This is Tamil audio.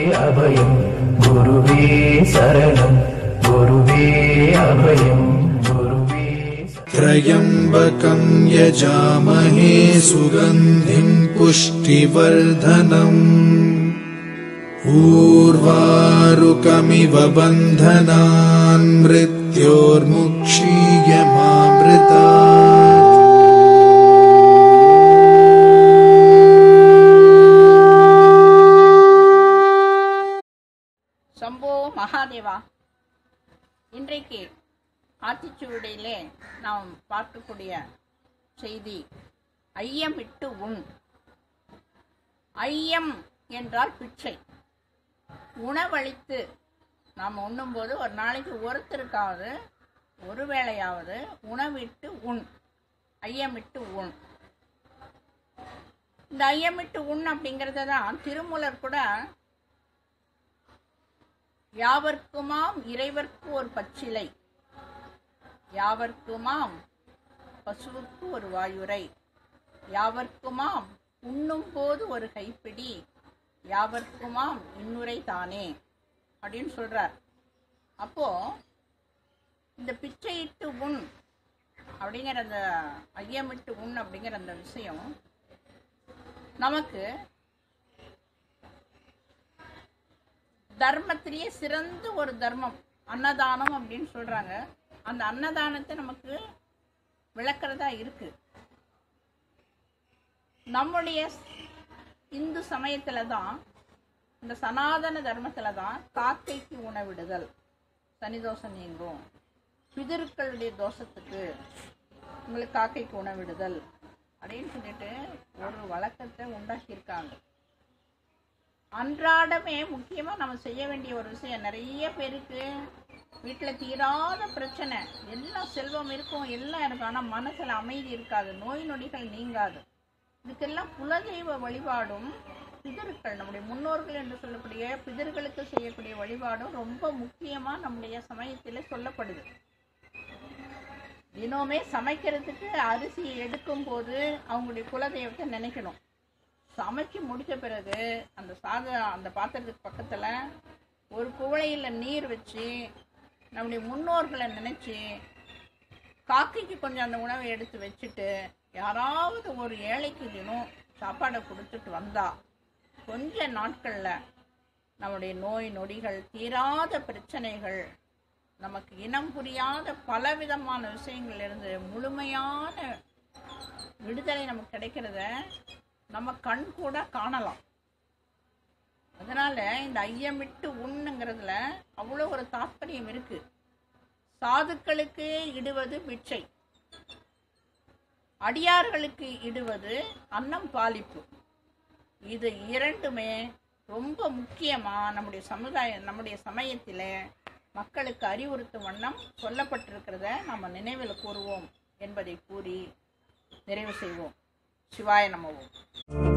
அபயம் குருவே சரணம் குருவே அபயம் குருவே த்ரயம்பகம் யஜாமஹே சுகந்திம் புஷ்டிவர்தனம் ஊர்வாருகமிவ பந்தனான் மிருத்யோர்முக்ஷீயமாம்ருதாத். சம்போ மகாதேவா. இன்றைக்கு ஆத்திச்சூடியிலே நாம் பார்க்கக்கூடிய செய்தி ஐயமிட்டு உண். ஐயம் என்றால் பிச்சை. உணவளித்து நாம் உண்ணும்போது ஒரு நாளைக்கு ஒருத்தருக்காவது ஒரு வேளையாவது உணவிட்டு உண், ஐயமிட்டு உண். இந்த ஐயமிட்டு உண் அப்படிங்கிறத தான் திருமூலர் கூட யாவர்க்குமாம் இறைவர்க்கு ஒரு பச்சிலை, யாவர்க்குமாம் பசுவுக்கு ஒரு வாயுரை, யாவர்க்குமாம் உண்ணும் போது ஒரு கைப்பிடி, யாவர்க்குமாம் இன்னுரை தானே அப்படின்னு சொல்றார். அப்போ இந்த பிச்சையிட்டு உண் அப்படிங்கிற அந்த ஐயமிட்டு உண் அப்படிங்கிற அந்த விஷயம் நமக்கு தர்மத்திலேயே சிறந்த ஒரு தர்மம் அன்னதானம் அப்படின்னு சொல்றாங்க. அந்த அன்னதானத்தை நமக்கு விளக்குறதா இருக்கு. நம்முடைய இந்து சமயத்துல தான், இந்த சனாதன தர்மத்துல தான் காக்கைக்கு உணவிடுதல், சனி தோஷம் நீங்கும், பிதர்களுடைய தோஷத்துக்கு உங்களுக்கு காக்கைக்கு உணவிடுதல் அப்படின்னு சொல்லிட்டு ஒரு வழக்கத்தை உண்டாக்கியிருக்காங்க. அன்றாடமே முக்கியமாக நம்ம செய்ய வேண்டிய ஒரு விஷயம், நிறைய பேருக்கு வீட்டில் தீராத பிரச்சனை, எல்லாம் செல்வம் இருக்கும், எல்லாம் இருக்கும், ஆனால் மனசில் அமைதி இருக்காது, நோய் நொடிகள் நீங்காது. இதுக்கெல்லாம் குலதெய்வ வழிபாடும் பிதர்கள், நம்முடைய முன்னோர்கள் என்று சொல்லக்கூடிய பிதர்களுக்கு செய்யக்கூடிய வழிபாடும் ரொம்ப முக்கியமாக நம்முடைய சமயத்தில் சொல்லப்படுது. தினமே சமைக்கிறதுக்கு அரிசி எடுக்கும் போது அவங்களுடைய குலதெய்வத்தை நினைக்கணும். சமைச்சு முடித்த பிறகு அந்த பாத்திரத்துக்கு பக்கத்தில் ஒரு குவளையில் நீர் வச்சு நம்முடைய முன்னோர்களை நினச்சி காக்கைக்கு கொஞ்சம் அந்த உணவை எடுத்து வச்சுட்டு யாராவது ஒரு ஏழைக்கு தினம் சாப்பாடை கொடுத்துட்டு வந்தா கொஞ்ச நாட்களில் நம்முடைய நோய் நொடிகள், தீராத பிரச்சனைகள், நமக்கு இனம் புரியாத பலவிதமான விஷயங்கள்லேருந்து முழுமையான விடுதலை நமக்கு கிடைக்கிறத நம்ம கண் கூட காணலாம். அதனால இந்த ஐயமிட்டு உண்ணுங்கிறதுல அவ்வளோ ஒரு தாற்பயம் இருக்கு. சாதுக்களுக்கு இடுவது பிச்சை, அடியார்களுக்கு இடுவது அன்னம் பாலிப்பு. இது இரண்டுமே ரொம்ப முக்கியமா நம்முடைய சமயத்தில் மக்களுக்கு அறிவுறுத்தும் வண்ணம் சொல்லப்பட்டிருக்கிறத நம்ம நினைவில் கூறுவோம் என்பதை கூறி நிறைவு செய்வோம். சிவாய நமவோம்.